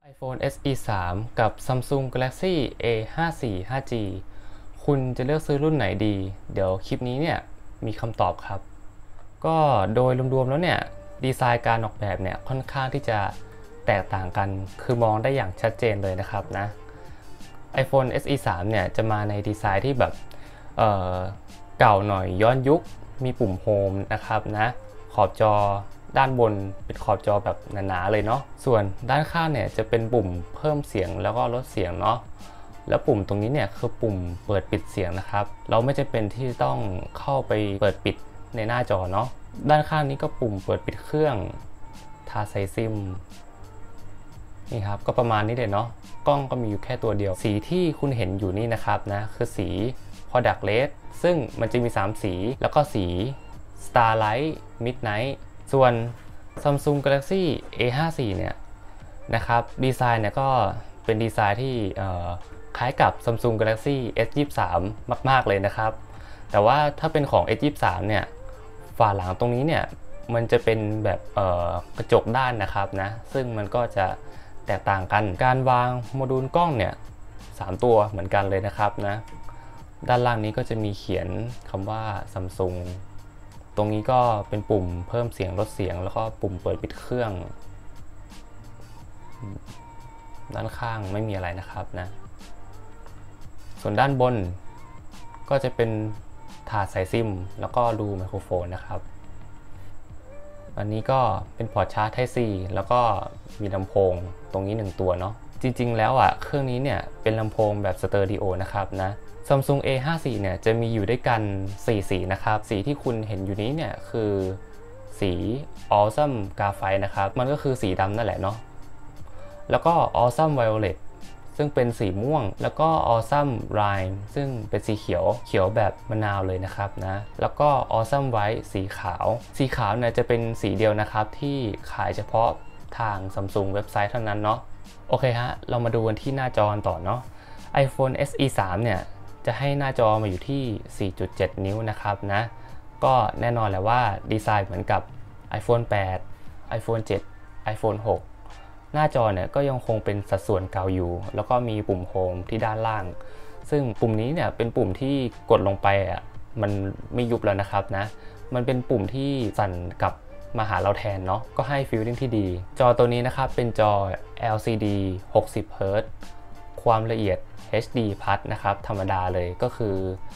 iPhone SE 3 กับ Samsung Galaxy A54 5G คุณจะเลือกซื้อรุ่นไหนดี เดี๋ยวคลิปนี้เนี่ยมีคำตอบครับ ก็โดยรวมๆแล้วเนี่ยดีไซน์การออกแบบเนี่ยค่อนข้างที่จะแตกต่างกัน คือมองได้อย่างชัดเจนเลยนะครับนะ iPhone SE 3 เนี่ยจะมาในดีไซน์ที่แบบเก่าหน่อยย้อนยุค มีปุ่มโฮมนะครับนะ ขอบจอด้านบนเป็นขอบจอแบบหนาๆเลยเนาะ ส่วนด้านข้างเนี่ยจะเป็นปุ่มเพิ่มเสียงแล้วก็ลดเสียงเนาะ แล้วปุ่มตรงนี้เนี่ยคือปุ่มเปิดปิดเสียงนะครับ เราไม่จำเป็นที่ต้องเข้าไปเปิดปิดในหน้าจอเนาะ ด้านข้างนี้ก็ปุ่มเปิดปิดเครื่อง ทาไซซิมนี่ครับก็ประมาณนี้เลยเนาะ กล้องก็มีอยู่แค่ตัวเดียว สีที่คุณเห็นอยู่นี่นะครับนะคือสี Product Red ซึ่งมันจะมี3สีแล้วก็สี Starlight Midnight ส่วน Samsung Galaxy A54 เนี่ยนะครับดีไซน์เนี่ยก็เป็นดีไซน์ที่คล้ายกับ Samsung Galaxy S23 มากๆเลยนะครับแต่ว่าถ้าเป็นของ S23 เนี่ยฝาหลังตรงนี้เนี่ยมันจะเป็นแบบกระจกด้านนะครับนะซึ่งมันก็จะแตกต่างกันการวางโมดูลกล้องเนี่ย3ตัวเหมือนกันเลยนะครับนะด้านล่างนี้ก็จะมีเขียนคำว่า Samsung ตรงนี้ก็เป็นปุ่มเพิ่มเสียงลดเสียงแล้วก็ปุ่มเปิดปิดเครื่องด้านข้างไม่มีอะไรนะครับนะส่วนด้านบนก็จะเป็นถาดสายซิมแล้วก็รูไมโครโฟนนะครับอันนี้ก็เป็นพอร์ตชาร์จ Type C แล้วก็มีลำโพงตรงนี้1ตัวเนาะจริงๆแล้วเครื่องนี้เนี่ยเป็นลำโพงแบบสเตอริโอนะครับนะ Samsung A54 เนี่ยจะมีอยู่ด้วยกัน4สีนะครับสีที่คุณเห็นอยู่นี้เนี่ยคือสี Awesome Graphite นะครับมันก็คือสีดำนั่นแหละเนาะแล้วก็ Awesome Violet ซึ่งเป็นสีม่วงแล้วก็ Awesome Lime ซึ่งเป็นสีเขียวแบบมะนาวเลยนะครับนะแล้วก็ Awesome White สีขาวเนี่ยจะเป็นสีเดียวนะครับที่ขายเฉพาะทาง Samsung เว็บไซต์เท่านั้นเนาะโอเคฮะเรามาดูกันที่หน้าจอต่อเนาะ iPhone SE 3 เนี่ยจะให้หน้าจอมาอยู่ที่ 4.7 นิ้วนะครับนะก็แน่นอนแหละว่าดีไซน์เหมือนกับ iPhone 8 iPhone 7 iPhone 6 หน้าจอเนี่ยก็ยังคงเป็นสัดส่วนเก่าอยู่แล้วก็มีปุ่มโฮมที่ด้านล่างซึ่งปุ่มนี้เนี่ยเป็นปุ่มที่กดลงไปมันไม่ยุบแล้วนะครับนะมันเป็นปุ่มที่สั่นกับมาหาเราแทนเนาะก็ให้ฟีลลิ่งที่ดีจอตัวนี้นะครับเป็นจอ LCD 60 Hz ความละเอียด HD+ นะครับธรรมดาเลยก็คือ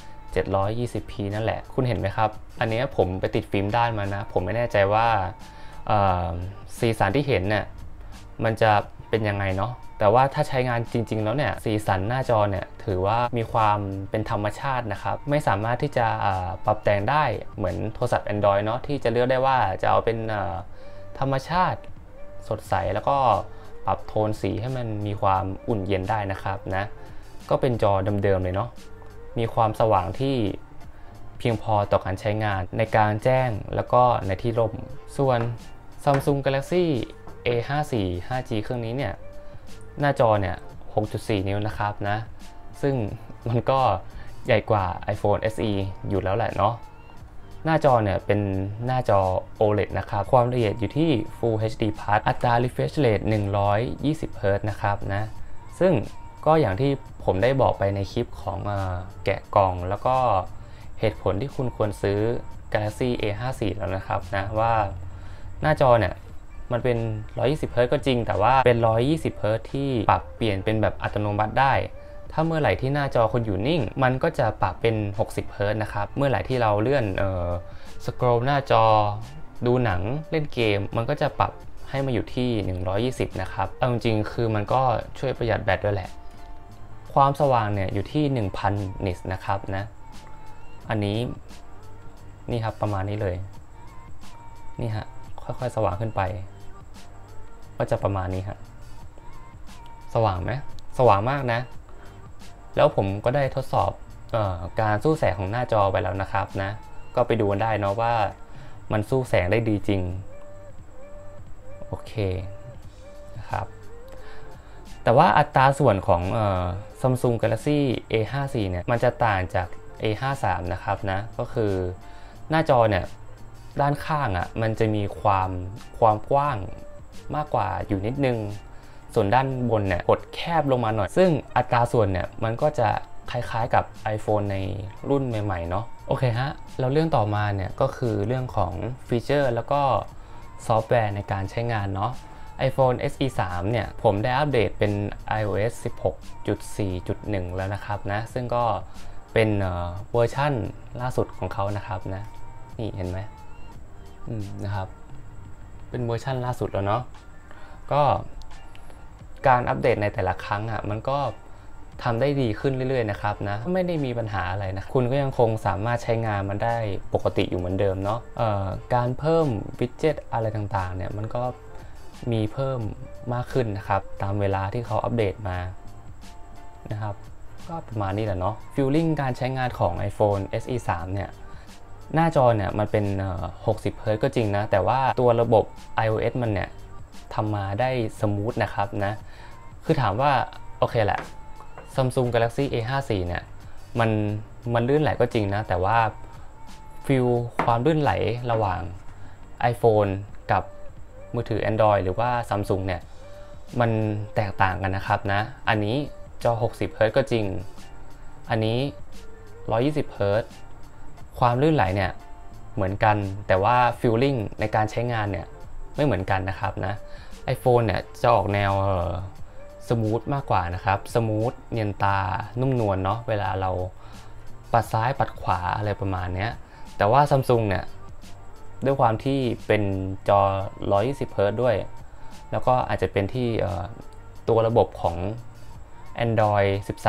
720p นั่นแหละคุณเห็นไหมครับอันนี้ผมไปติดฟิล์มด้านมานะผมไม่แน่ใจว่าสีสันที่เห็นเนี่ยมันจะเป็นยังไงเนาะแต่ว่าถ้าใช้งานจริงๆแล้วเนี่ยสีสันหน้าจอเนี่ยถือว่ามีความเป็นธรรมชาตินะครับไม่สามารถที่จะปรับแต่งได้เหมือนโทรศัพท์ Android เนาะที่จะเลือกได้ว่าจะเอาเป็นธรรมชาติสดใสแล้วก็ปรับโทนสีให้มันมีความอุ่นเย็นได้นะครับนะก็เป็นจอเดิมๆเลยเนาะมีความสว่างที่เพียงพอต่อการใช้งานในการแจ้งแล้วก็ในที่ร่มส่วน Samsung Galaxy A54 5G เครื่องนี้เนี่ยหน้าจอเนี่ย 6.4 นิ้วนะครับนะซึ่งมันก็ใหญ่กว่า iPhone SE อยู่แล้วแหละเนาะหน้าจอเนี่ยเป็นหน้าจอ OLED นะครับความละเอียดอยู่ที่ Full HD+ อัตรา refresh rate 120 Hz นะครับนะซึ่งก็อย่างที่ผมได้บอกไปในคลิปของแกะกล่องแล้วก็เหตุผลที่คุณควรซื้อ Galaxy A54 แล้วนะครับนะว่าหน้าจอเนี่ยมันเป็น 120 Hz ก็จริงแต่ว่าเป็น 120 Hz ที่ปรับเปลี่ยนเป็นแบบอัตโนมัติได้ถ้าเมื่อไหร่ที่หน้าจอคุณอยู่นิ่งมันก็จะปรับเป็น 60 Hz นะครับเมื่อไหร่ที่เราเลื่อนสครอลหน้าจอดูหนังเล่นเกมมันก็จะปรับให้มาอยู่ที่ 120 นะครับเอาจริงๆคือมันก็ช่วยประหยัดแบตด้วยแหละความสว่างเนี่ยอยู่ที่ 1,000 นิตส์นะครับนะอันนี้นี่ครับประมาณนี้เลยนี่ฮะค่อยๆสว่างขึ้นไปก็จะประมาณนี้ฮะสว่างไหมสว่างมากนะแล้วผมก็ได้ทดสอบการสู้แสงของหน้าจอไปแล้วนะครับนะก็ไปดูกันได้เนาะว่ามันสู้แสงได้ดีจริงโอเคนะครับแต่ว่าอัตราส่วนของSamsung Galaxy A54 เนี่ยมันจะต่างจาก A53 นะครับนะก็คือหน้าจอเนี่ยด้านข้างมันจะมีความกว้างมากกว่าอยู่นิดนึงส่วนด้านบนเนี่ยกดแคบลงมาหน่อยซึ่งอัตราส่วนเนี่ยมันก็จะคล้ายๆกับ iPhone ในรุ่นใหม่ๆเนาะโอเคฮะแล้วเรื่องต่อมาเนี่ยก็คือเรื่องของฟีเจอร์แล้วก็ซอฟต์แวร์ในการใช้งานเนาะ iPhone SE 3 เนี่ยผมได้อัปเดตเป็น iOS 16.4.1 แล้วนะครับนะซึ่งก็เป็นเวอร์ชั่นล่าสุดของเขานะครับนะนี่เห็นไหมนะครับเป็นเวอร์ชั่นล่าสุดแล้วเนาะก็การอัปเดตในแต่ละครั้งอ่ะมันก็ทำได้ดีขึ้นเรื่อยๆนะครับนะไม่ได้มีปัญหาอะไรนะคุณก็ยังคงสามารถใช้งานมันได้ปกติอยู่เหมือนเดิมเนาะการเพิ่มวิดเจ็ตอะไรต่างๆเนี่ยมันก็มีเพิ่มมากขึ้นนะครับตามเวลาที่เขาอัปเดตมานะครับก็ประมาณนี้แหละเนาะฟีลลิ่งการใช้งานของ iPhone SE 3 เนี่ยหน้าจอเนี่ยมันเป็น60 Hz ก็จริงนะแต่ว่าตัวระบบ iOS มันเนี่ยทำมาได้สมูทนะครับนะคือถามว่าโอเคแหละ Samsung Galaxy A54 เนี่ยมันลื่นไหลก็จริงนะแต่ว่าฟีลความลื่นไหลระหว่าง iPhone กับมือถือ Android หรือว่า Samsung เนี่ยมันแตกต่างกันนะครับนะอันนี้จอ60 Hz ก็จริงอันนี้120 Hz ความลื่นไหลเนี่ยเหมือนกันแต่ว่าฟีลลิ่งในการใช้งานเนี่ยไม่เหมือนกันนะครับนะ iPhone เนี่ยจะออกแนวสมูทมากกว่านะครับสมูทเนียนตานุ่มนวลเนาะเวลาเราปัดซ้ายปัดขวาอะไรประมาณนี้แต่ว่า Samsung เนี่ยด้วยความที่เป็นจอ120 Hz ด้วยแล้วก็อาจจะเป็นที่ตัวระบบของ Android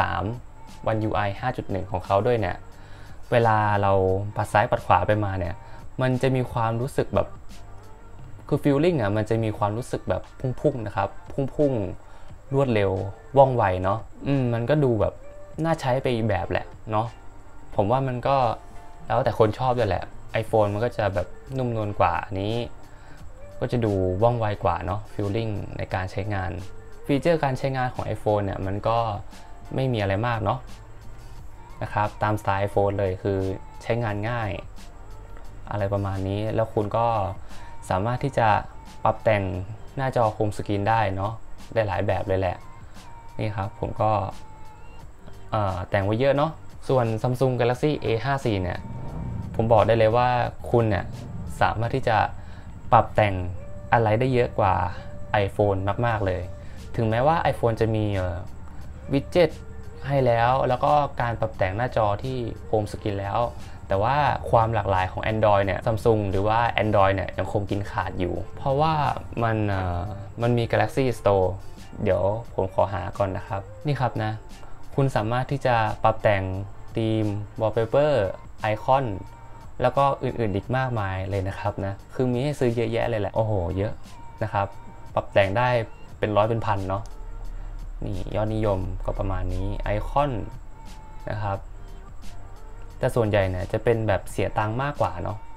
13 One UI 5.1 ของเขาด้วยเนี่ยเวลาเราปัดซ้ายปัดขวาไปมาเนี่ยมันจะมีความรู้สึกแบบคือ feeling อ่ะมันจะมีความรู้สึกแบบพุ่งๆนะครับพุ่งๆรวดเร็วว่องไวเนาะมันก็ดูแบบน่าใช้ไปอีกแบบแหละเนาะผมว่ามันก็แล้วแต่คนชอบด้วยแหละ iPhone มันก็จะแบบนุ่มนวลกว่านี้ก็จะดูว่องไวกว่าเนาะ feeling ในการใช้งานฟีเจอร์การใช้งานของ iPhone เนี่ยมันก็ไม่มีอะไรมากเนาะนะครับตามสไตล์ iPhone เลยคือใช้งานง่ายอะไรประมาณนี้แล้วคุณก็สามารถที่จะปรับแต่งหน้าจอโฮมสกรีนได้เนาะได้หลายแบบเลยแหละนี่ครับผมก็แต่งไว้เยอะเนาะส่วน Samsung Galaxy A54 เนี่ยผมบอกได้เลยว่าคุณเนี่ยสามารถที่จะปรับแต่งอะไรได้เยอะกว่า iPhone มากๆเลยถึงแม้ว่า iPhone จะมีวิดเจ็ตให้แล้วก็การปรับแต่งหน้าจอที่โฮมสกรีนแล้วแต่ว่าความหลากหลายของ Android เนี่ย Samsung หรือว่า Android เนี่ยยังคงกินขาดอยู่เพราะว่ามันมี Galaxy Store เดี๋ยวผมขอหาก่อนนะครับนี่ครับนะคุณสามารถที่จะปรับแต่งธีม Wallpaper ไอคอนแล้วก็อื่นๆอีกมากมายเลยนะครับนะคือมีให้ซื้อเยอะแยะเลยแหละโอ้โหเยอะนะครับปรับแต่งได้เป็นร้อยเป็นพันเนาะนี่ยอดนิยมก็ประมาณนี้ไอคอนนะครับแต่ส่วนใหญ่เนี่ยจะเป็นแบบเสียตังค์มากกว่าเนาะ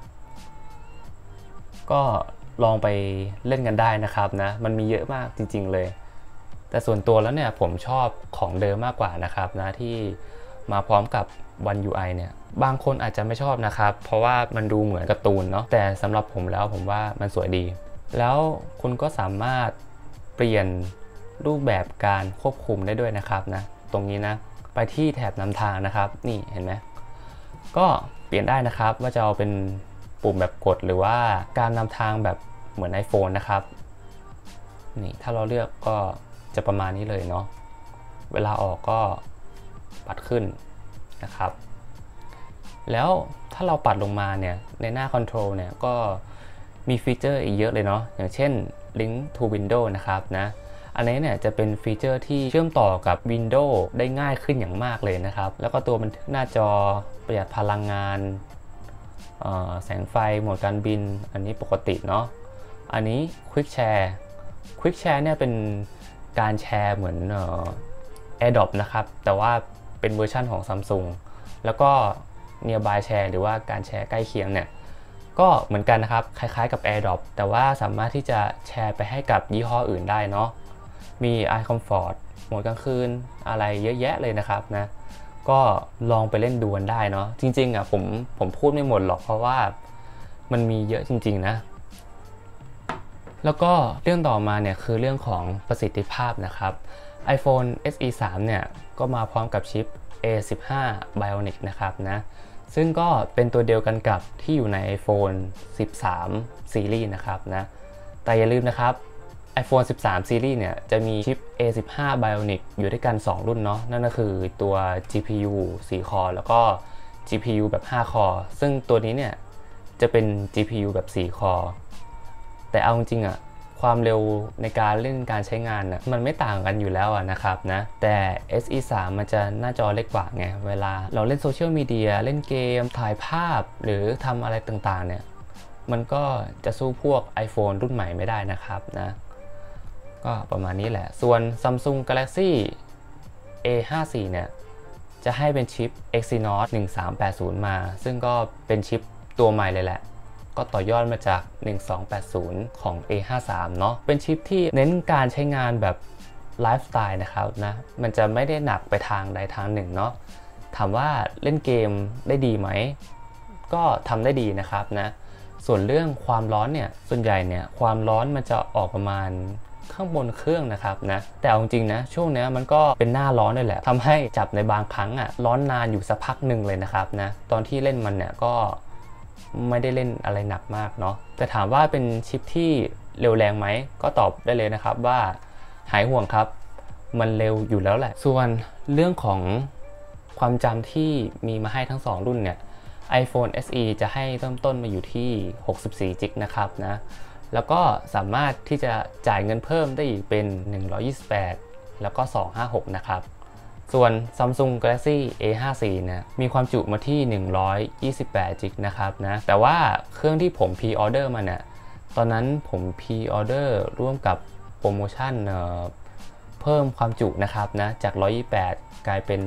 ก็ลองไปเล่นกันได้นะครับนะมันมีเยอะมากจริงๆเลยแต่ส่วนตัวแล้วเนี่ยผมชอบของเดิมมากกว่านะครับนะที่มาพร้อมกับ One UI เนี่ยบางคนอาจจะไม่ชอบนะครับเพราะว่ามันดูเหมือนการ์ตูนเนาะแต่สำหรับผมแล้วผมว่ามันสวยดีแล้วคุณก็สามารถเปลี่ยนรูปแบบการควบคุมได้ด้วยนะครับนะตรงนี้นะไปที่แถบนำทางนะครับนี่เห็นไหมก็เปลี่ยนได้นะครับว่าจะเอาเป็นปุ่มแบบกดหรือว่าการนำทางแบบเหมือน iPhone นะครับนี่ถ้าเราเลือกก็จะประมาณนี้เลยเนาะเวลาออกก็ปัดขึ้นนะครับแล้วถ้าเราปัดลงมาเนี่ยในหน้า Control เนี่ยก็มีฟีเจอร์อีกเยอะเลยเนาะอย่างเช่น Link to Windows นะครับนะอันนี้เนี่ยจะเป็นฟีเจอร์ที่เชื่อมต่อกับ Windows ได้ง่ายขึ้นอย่างมากเลยนะครับแล้วก็ตัวบันทึกหน้าจอประหยัดพลังงานแสงไฟโหมดการบินอันนี้ปกติเนาะอันนี้ Quick Share เนี่ยเป็นการแชร์เหมือนAirDrop นะครับแต่ว่าเป็นเวอร์ชั่นของ Samsung แล้วก็ Nearby Share หรือว่าการแชร์ใกล้เคียงเนี่ยก็เหมือนกันนะครับคล้ายๆกับ AirDrop แต่ว่าสามารถที่จะแชร์ไปให้กับยี่ห้ออื่นได้เนาะมี Eye Comfort โหมดกลางคืนอะไรเยอะแยะเลยนะครับนะก็ลองไปเล่นดูกันได้เนาะจริงๆอ่ะผมพูดไม่หมดหรอกเพราะว่ามันมีเยอะจริงๆนะแล้วก็เรื่องต่อมาเนี่ยคือเรื่องของประสิทธิภาพนะครับ iPhone SE 3 เนี่ยก็มาพร้อมกับชิป A15 Bionic นะครับนะซึ่งก็เป็นตัวเดียวกันกับที่อยู่ใน iPhone 13 Series นะครับนะแต่อย่าลืมนะครับ iPhone 13 Series เนี่ยจะมีชิป A15 Bionic อยู่ด้วยกัน 2 รุ่นเนาะนั่นก็คือตัว GPU 4 คอร์แล้วก็ GPU แบบ 5 คอร์ซึ่งตัวนี้เนี่ยจะเป็น GPU แบบ 4 คอร์แต่เอาจริงๆอะความเร็วในการเล่นการใช้งานน่ะมันไม่ต่างกันอยู่แล้วนะครับนะแต่ SE 3 มันจะหน้าจอเล็กกว่าไงเวลาเราเล่นโซเชียลมีเดียเล่นเกมถ่ายภาพหรือทำอะไรต่างๆเนี่ยมันก็จะสู้พวก iPhone รุ่นใหม่ไม่ได้นะครับนะก็ประมาณนี้แหละส่วน Samsung Galaxy A54 เนี่ยจะให้เป็นชิป Exynos 1380 มาซึ่งก็เป็นชิปตัวใหม่เลยแหละก็ต่อยอดมาจาก 1280 ของ A53 เนาะเป็นชิปที่เน้นการใช้งานแบบไลฟ์สไตล์นะครับนะมันจะไม่ได้หนักไปทางใดทางหนึ่งเนาะถามว่าเล่นเกมได้ดีไหมก็ทำได้ดีนะครับนะส่วนเรื่องความร้อนเนี่ยส่วนใหญ่เนี่ยความร้อนมันจะออกประมาณข้างบนเครื่องนะครับนะแต่เอาจริงนะช่วงนี้มันก็เป็นหน้าร้อนด้วยแหละทำให้จับในบางครั้งร้อนนานอยู่สักพักหนึ่งเลยนะครับนะตอนที่เล่นมันเนี่ยก็ไม่ได้เล่นอะไรหนักมากเนาะแต่ถามว่าเป็นชิปที่เร็วแรงไหมก็ตอบได้เลยนะครับว่าหายห่วงครับมันเร็วอยู่แล้วแหละส่วนเรื่องของความจำที่มีมาให้ทั้ง2รุ่นเนี่ย iPhone SE จะให้เริ่มต้นมาอยู่ที่64 จิกนะครับนะแล้วก็สามารถที่จะจ่ายเงินเพิ่มได้อีกเป็น128แล้วก็256นะครับส่วน Samsung Galaxy A54 เนี่ยมีความจุมาที่128 จิกนะครับนะแต่ว่าเครื่องที่ผมพรีออเดอร์มาเนี่ยตอนนั้นผมพรีออเดอร์ร่วมกับโปรโมชั่นเพิ่มความจุนะครับนะจาก128กลายเป็น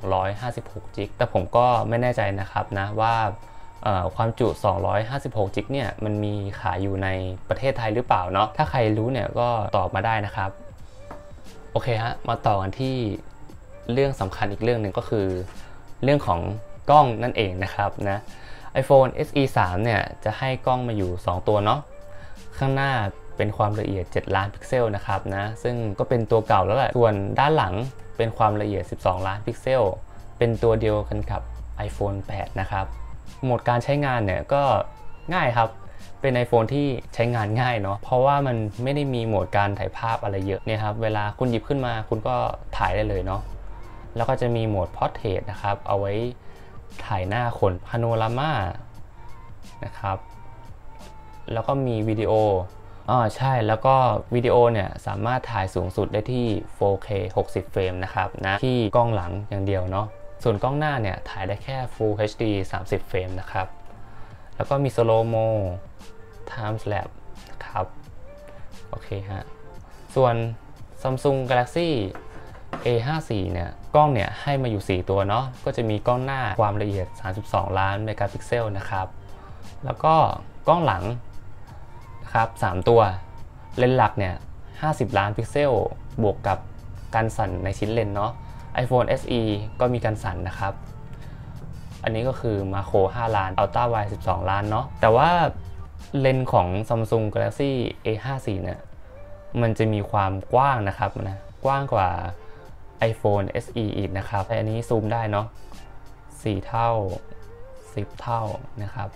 256 จิกแต่ผมก็ไม่แน่ใจนะครับนะว่าความจุ256 จิกเนี่ยมันมีขายอยู่ในประเทศไทยหรือเปล่าเนาะถ้าใครรู้เนี่ยก็ตอบมาได้นะครับโอเคฮะมาต่อกันที่เรื่องสำคัญอีกเรื่องหนึ่งก็คือเรื่องของกล้องนั่นเองนะครับนะ iPhone SE 3 เนี่ยจะให้กล้องมาอยู่2ตัวเนาะข้างหน้าเป็นความละเอียด7ล้านพิกเซลนะครับนะซึ่งก็เป็นตัวเก่าแล้วแหละส่วนด้านหลังเป็นความละเอียด12ล้านพิกเซลเป็นตัวเดียวกันกับ iPhone 8 นะครับโหมดการใช้งานเนี่ยก็ง่ายครับเป็น iPhone ที่ใช้งานง่ายเนาะเพราะว่ามันไม่ได้มีโหมดการถ่ายภาพอะไรเยอะเนี่ยครับเวลาคุณหยิบขึ้นมาคุณก็ถ่ายได้เลยเนาะแล้วก็จะมีโหมด Portrait นะครับเอาไว้ถ่ายหน้าคน Panorama นะครับแล้วก็มีวิดีโอใช่แล้วก็วิดีโอเนี่ยสามารถถ่ายสูงสุดได้ที่ 4K 60 เฟรมนะครับนะที่กล้องหลังอย่างเดียวเนาะส่วนกล้องหน้าเนี่ยถ่ายได้แค่ Full HD 30 เฟรมนะครับแล้วก็มี Slow Mo Time Lapse ครับโอเคฮะส่วน Samsung Galaxy A54 เนี่ยกล้องเนี่ยให้มาอยู่4ตัวเนาะก็จะมีกล้องหน้าความละเอียด32ล้านเมกะพิกเซลนะครับแล้วก็กล้องหลังครับ3ตัวเลนส์หลักเนี่ย50ล้านพิกเซลบวกกับการสั่นในชิ้นเลนเนาะ iPhone SE ก็มีการสั่นนะครับอันนี้ก็คือมาโคร5ล้าน Ultra Wide 12ล้านเนาะแต่ว่าเลนส์ของ Samsung Galaxy A54 เนี่ยมันจะมีความกว้างนะครับนะกว้างกว่า iPhone SE อีกนะครับอันนี้ซูมได้เนาะ4เท่า10เท่านะครับ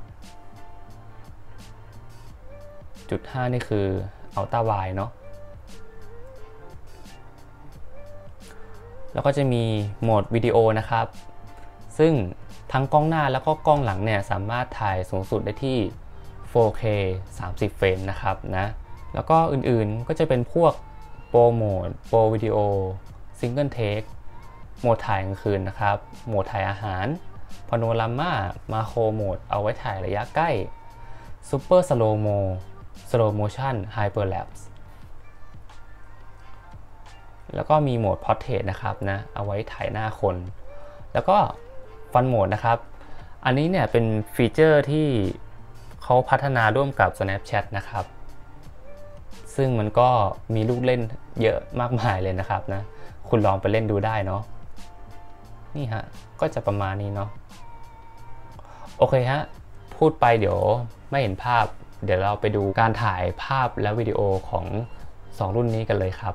จุด5นี่คือ Ultra Wide เนาะแล้วก็จะมีโหมดวิดีโอนะครับซึ่งทั้งกล้องหน้าแล้วก็กล้องหลังเนี่ยสามารถถ่ายสูงสุดได้ที่ 4K 30 เฟรมนะครับนะแล้วก็อื่นๆก็จะเป็นพวกโปรโหมดโปรวิดีโอซิงเกิลเทคโหมดถ่ายกลางคืนนะครับโหมดถ่ายอาหารพาโนรามามาโครโหมดเอาไว้ถ่ายระยะใกล้ซูเปอร์สโลโมSlow Motion Hyperlapse แล้วก็มีโหมด Portrait นะครับนะเอาไว้ถ่ายหน้าคนแล้วก็ Fun Mode นะครับอันนี้เนี่ยเป็นฟีเจอร์ที่เขาพัฒนาร่วมกับ Snapchat นะครับซึ่งมันก็มีลูกเล่นเยอะมากมายเลยนะครับนะคุณลองไปเล่นดูได้เนาะนี่ฮะก็จะประมาณนี้เนาะโอเคฮะพูดไปเดี๋ยวไม่เห็นภาพเดี๋ยวเราไปดูการถ่ายภาพและวิดีโอของ2รุ่นนี้กันเลยครับ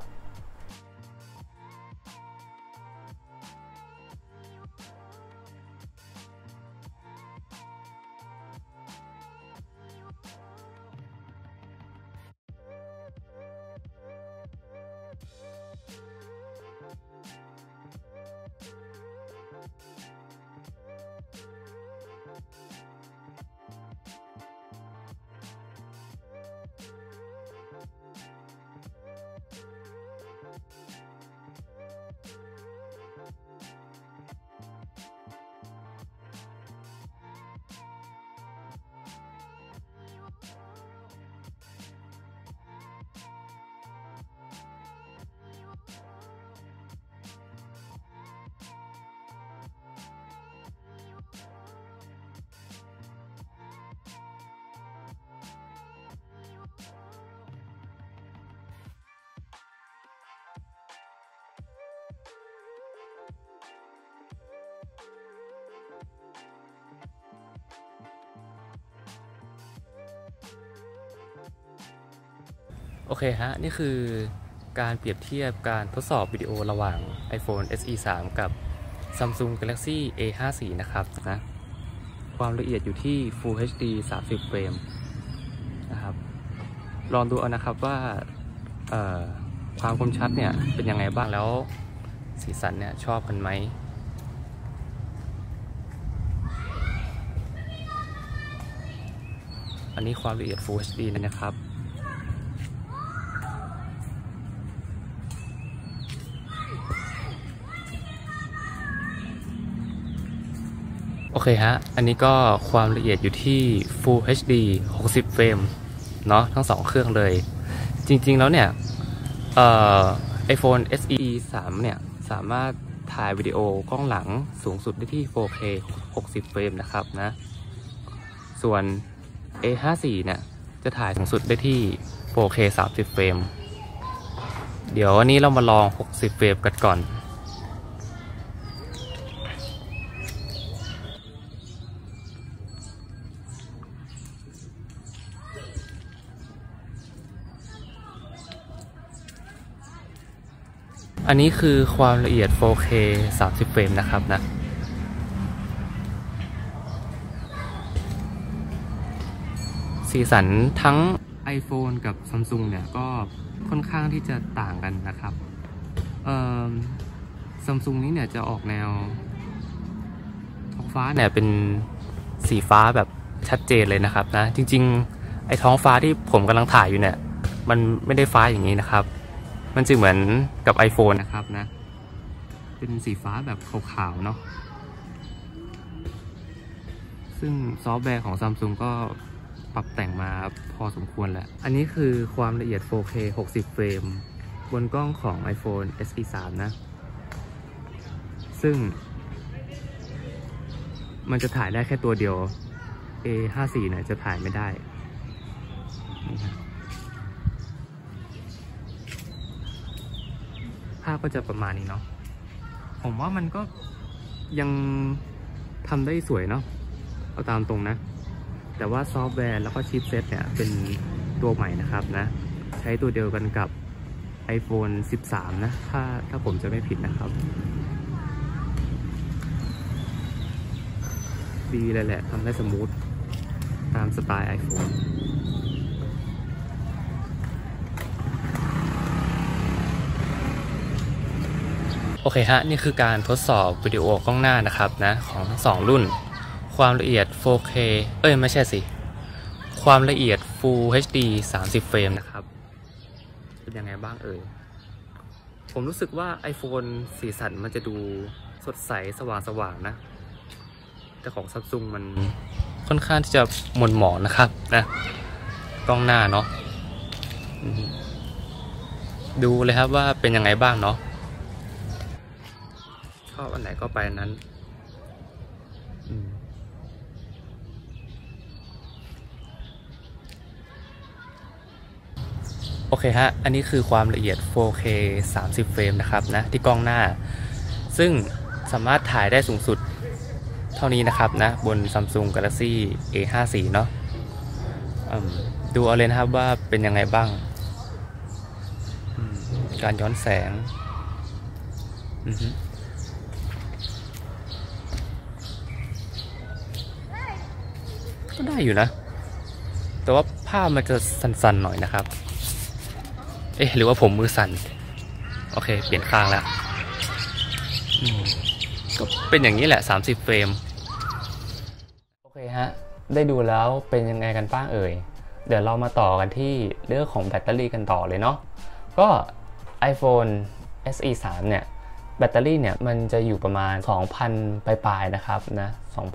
โอเคฮะนี่คือการเปรียบเทียบการทดสอบวิดีโอระหว่าง iPhone SE 3 กับ Samsung Galaxy A54 นะครับนะความละเอียดอยู่ที่ Full HD 30 เฟรมนะครับลองดูเอานะครับว่าความคมชัดเนี่ยเป็นยังไงบ้างแล้วสีสันเนี่ยชอบกันไหมอันนี้ความละเอียด Full HD นะครับโอเคฮะอันนี้ก็ความละเอียดอยู่ที่ Full HD 60 เฟรมเนาะทั้ง2เครื่องเลยจริงๆแล้วเนี่ยiPhone SE 3 เนี่ยสามารถถ่ายวิดีโอกล้องหลังสูงสุดได้ที่ 4K 60 เฟรมนะครับนะส่วน A54 เนี่ยจะถ่ายสูงสุดได้ที่ 4K 30 เฟรมเดี๋ยววันนี้เรามาลอง 60 เฟรมกันก่อนอันนี้คือความละเอียด 4K 30 เฟรมนะครับนะสีสันทั้ง iPhone กับ Samsung เนี่ยก็ค่อนข้างที่จะต่างกันนะครับSamsung นี้เนี่ยจะออกแนวท้องฟ้าเนี่ยเป็นสีฟ้าแบบชัดเจนเลยนะครับนะจริงๆไอ้ท้องฟ้าที่ผมกำลังถ่ายอยู่เนี่ยมันไม่ได้ฟ้าอย่างนี้นะครับมันจะเหมือนกับ iPhone นะครับนะเป็นสีฟ้าแบบขาวๆเนาะซึ่งซอฟต์แวร์ของ Samsung ก็ปรับแต่งมาพอสมควรแล้วอันนี้คือความละเอียด 4K 60 เฟรมบนกล้องของ iPhone SE 3 นะซึ่งมันจะถ่ายได้แค่ตัวเดียว A54 เนี่ยจะถ่ายไม่ได้ภาพก็จะประมาณนี้เนาะผมว่ามันก็ยังทำได้สวยเนาะเอาตามตรงนะแต่ว่าซอฟต์แวร์แล้วก็ชิปเซตเนี่ยเป็นตัวใหม่นะครับนะใช้ตัวเดียวกันกับ iPhone 13 นะถ้าผมจะไม่ผิดนะครับดีเลยแหละทำได้สมูทตามสไตล์ iPhoneโอเคฮะนี่คือการทดสอบวิดีโอกล้องหน้านะครับนะของทั้ง2รุ่นความละเอียด 4K ไม่ใช่สิความละเอียด Full HD 30 เฟรมนะครับเป็นยังไงบ้างผมรู้สึกว่า iPhone สีสันมันจะดูสดใสสว่างๆนะแต่ของ Samsung มันค่อนข้างที่จะหม่นหมองนะครับนะกล้องหน้าเนาะดูเลยครับว่าเป็นยังไงบ้างเนาะชอบอันไหนก็ไปนั้นโอเคฮะอันนี้คือความละเอียด 4K 30 เฟรมนะครับนะที่กล้องหน้าซึ่งสามารถถ่ายได้สูงสุดเท่านี้นะครับนะบน Samsung Galaxy A54 เนาะดูเอาเลยนะครับว่าเป็นยังไงบ้างการย้อนแสงก็ได้อยู่นะแต่ว่าภาพมันจะสั่นๆหน่อยนะครับหรือว่าผมมือสั่นโอเคเปลี่ยนข้างแล้วก็เป็นอย่างนี้แหละ30เฟรมโอเคฮะได้ดูแล้วเป็นยังไงกันบ้างเอ่ยเดี๋ยวเรามาต่อกันที่เรื่องของแบตเตอรี่กันต่อเลยเนาะก็ iPhone SE 3เนี่ยแบตเตอรี่เนี่ยมันจะอยู่ประมาณ 2,000 ปลายๆนะครับนะ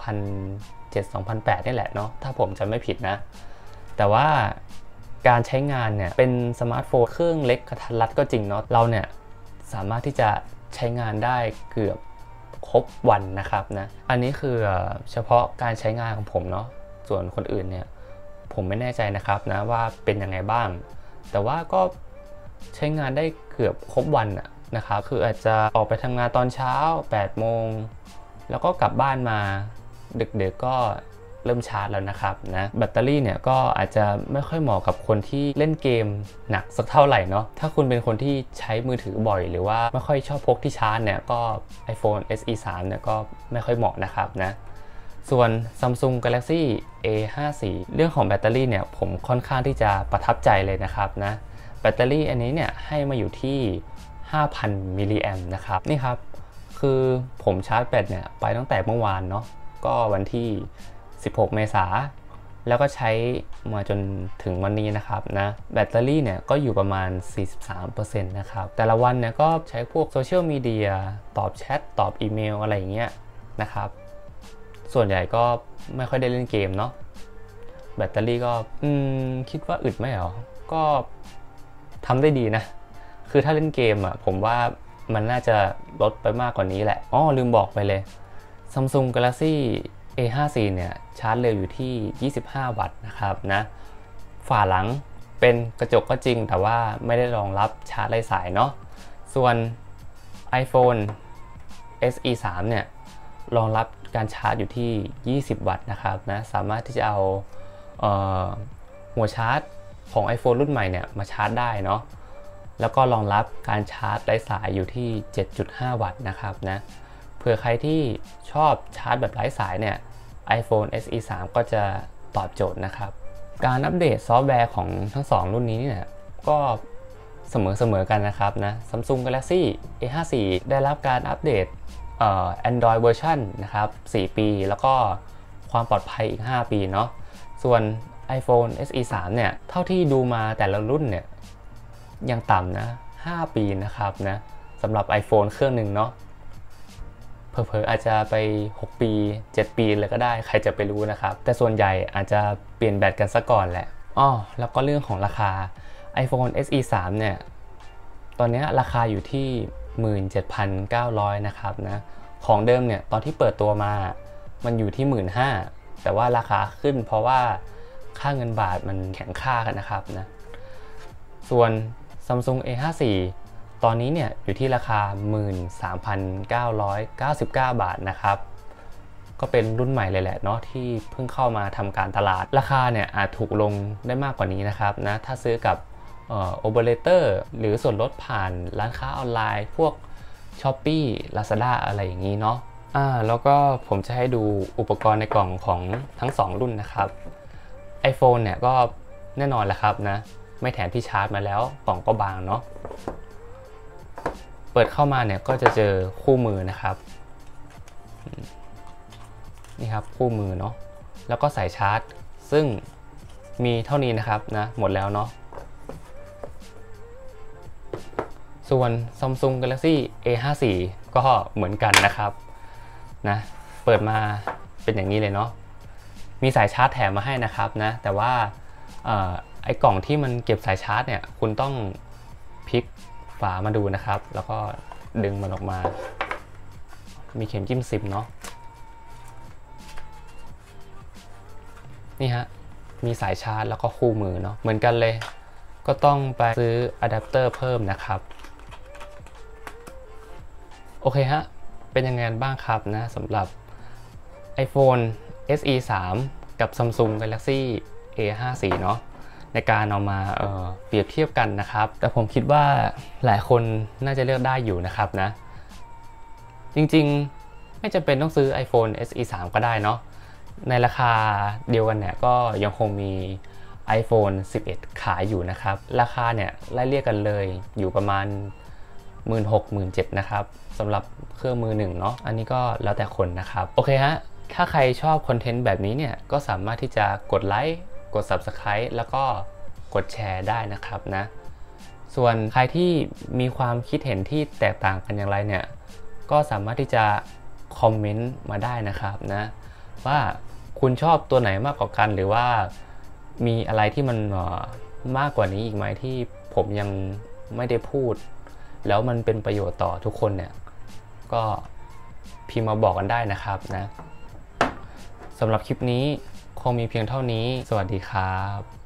2007-2008 นี่แหละเนาะถ้าผมจำไม่ผิดนะแต่ว่าการใช้งานเนี่ยเป็นสมาร์ทโฟนเครื่องเล็กกระทัดรัดก็จริงเนาะเราเนี่ยสามารถที่จะใช้งานได้เกือบครบวันนะครับนะอันนี้คือเฉพาะการใช้งานของผมเนาะส่วนคนอื่นเนี่ยผมไม่แน่ใจนะครับนะว่าเป็นยังไงบ้างแต่ว่าก็ใช้งานได้เกือบครบวันนะครับคืออาจจะออกไปทำงานตอนเช้า8 โมงแล้วก็กลับบ้านมาดึกๆก็เริ่มชาร์จแล้วนะครับนะแบตเตอรี่เนี่ยก็อาจจะไม่ค่อยเหมาะกับคนที่เล่นเกมหนักสักเท่าไหร่เนาะถ้าคุณเป็นคนที่ใช้มือถือบ่อยหรือว่าไม่ค่อยชอบพกที่ชาร์จเนี่ยก็ iPhone SE 3เนี่ยก็ไม่ค่อยเหมาะนะครับนะส่วน Samsung Galaxy A54 เรื่องของแบตเตอรี่เนี่ยผมค่อนข้างที่จะประทับใจเลยนะครับนะแบตเตอรี่อันนี้เนี่ยให้มาอยู่ที่ 5,000 มิลลิแอมป์นะครับนี่ครับคือผมชาร์จแบตเนี่ยไปตั้งแต่เมื่อวานเนาะก็วันที่16 เมษายนแล้วก็ใช้มาจนถึงวันนี้นะครับนะแบตเตอรี่เนี่ยก็อยู่ประมาณ 43% นะครับแต่ละวันเนี่ยก็ใช้พวกโซเชียลมีเดียตอบแชทตอบอีเมลอะไรอย่างเงี้ยนะครับส่วนใหญ่ก็ไม่ค่อยได้เล่นเกมเนาะแบตเตอรี่ก็คิดว่าอึดไหมหรอก็ทำได้ดีนะคือถ้าเล่นเกมผมว่ามันน่าจะลดไปมากกว่านี้แหละลืมบอกไปเลย Samsung Galaxy A54 เนี่ยชาร์จเร็วอยู่ที่ 25 วัตต์นะครับนะฝาหลังเป็นกระจกก็จริงแต่ว่าไม่ได้รองรับชาร์จไร้สายเนาะส่วน iPhone SE 3เนี่ยรองรับการชาร์จอยู่ที่ 20 วัตต์นะครับนะสามารถที่จะเอาหัวชาร์จของ iPhone รุ่นใหม่เนี่ยมาชาร์จได้เนาะแล้วก็รองรับการชาร์จไร้สายอยู่ที่ 7.5 วัตต์นะครับนะเผื่อใครที่ชอบชาร์จแบบไร้สายเนี่ย iPhone SE 3ก็จะตอบโจทย์นะครับการอัปเดตซอฟต์แวร์ของทั้ง2รุ่นนี้เนี่ยก็เสมอกันนะครับนะ Samsung Galaxy A54 ได้รับการอัปเดตAndroid เวอร์ชันนะครับ4 ปีแล้วก็ความปลอดภัยอีก5 ปีเนาะส่วน iPhone SE 3เนี่ยเท่าที่ดูมาแต่ละรุ่นเนี่ยยังต่ำนะ5 ปีนะครับนะสำหรับ iPhone เครื่องหนึ่งเนาะเผลอๆอาจจะไป6 ปี7 ปีเลยก็ได้ใครจะไปรู้นะครับแต่ส่วนใหญ่อาจจะเปลี่ยนแบตกันซะก่อนแหละแล้วก็เรื่องของราคา iPhone SE 3เนี่ยตอนนี้ราคาอยู่ที่ 17,900 นะครับนะของเดิมเนี่ยตอนที่เปิดตัวมามันอยู่ที่ 15,000 แต่ว่าราคาขึ้นเพราะว่าค่าเงินบาทมันแข็งค่ากันนะครับนะส่วน Samsung A54 ตอนนี้เนี่ยอยู่ที่ราคา 13,999 บาทนะครับก็เป็นรุ่นใหม่เลยแหละเนาะที่เพิ่งเข้ามาทำการตลาดราคาเนี่ยอาจถูกลงได้มากกว่านี้นะครับนะถ้าซื้อกับโอเปอเรเตอร์หรือส่วนลดผ่านร้านค้าออนไลน์พวก Shopee Lazada อะไรอย่างนี้เนาะแล้วก็ผมจะให้ดูอุปกรณ์ในกล่องของทั้ง2รุ่นนะครับ iPhone เนี่ยก็แน่นอนแหละครับนะไม่แถมที่ชาร์จมาแล้วกล่องก็บางเนาะเปิดเข้ามาเนี่ยก็จะเจอคู่มือนะครับนี่ครับคู่มือเนาะแล้วก็สายชาร์จซึ่งมีเท่านี้นะครับนะหมดแล้วเนาะส่วน Samsung Galaxy A54 ก็เหมือนกันนะครับนะเปิดมาเป็นอย่างนี้เลยเนาะมีสายชาร์จแถมมาให้นะครับนะแต่ว่าไอ้กล่องที่มันเก็บสายชาร์จเนี่ยคุณต้องพลิกฝามาดูนะครับแล้วก็ดึงมันออกมามีเข็มจิ้มซิมเนาะนี่ฮะมีสายชาร์จแล้วก็คู่มือเนาะเหมือนกันเลยก็ต้องไปซื้ออะแดปเตอร์เพิ่มนะครับโอเคฮะเป็นยังไงบ้างครับนะสำหรับ iPhone SE 3 กับ Samsung Galaxy A54 เนาะในการเอามาเปรียบเทียบกันนะครับแต่ผมคิดว่าหลายคนน่าจะเลือกได้อยู่นะครับนะจริงๆไม่จำเป็นต้องซื้อ iPhone SE 3 ก็ได้เนาะในราคาเดียวกันเนี่ยก็ยังคงมี iPhone 11 ขายอยู่นะครับราคาเนี่ยไล่เรียกกันเลยอยู่ประมาณ 16,000-17,000 นะครับสำหรับเครื่องมือหนึ่งเนาะอันนี้ก็แล้วแต่คนนะครับโอเคฮะถ้าใครชอบคอนเทนต์แบบนี้เนี่ยก็สามารถที่จะกดไลค์กด Subscribe แล้วก็กดแชร์ได้นะครับนะส่วนใครที่มีความคิดเห็นที่แตกต่างกันอย่างไรเนี่ยก็สามารถที่จะคอมเมนต์มาได้นะครับนะว่าคุณชอบตัวไหนมากกว่ากันหรือว่ามีอะไรที่มันมากกว่านี้อีกไหมที่ผมยังไม่ได้พูดแล้วมันเป็นประโยชน์ต่อทุกคนเนี่ยก็พิมพ์มาบอกกันได้นะครับนะสำหรับคลิปนี้คงมีเพียงเท่านี้สวัสดีครับ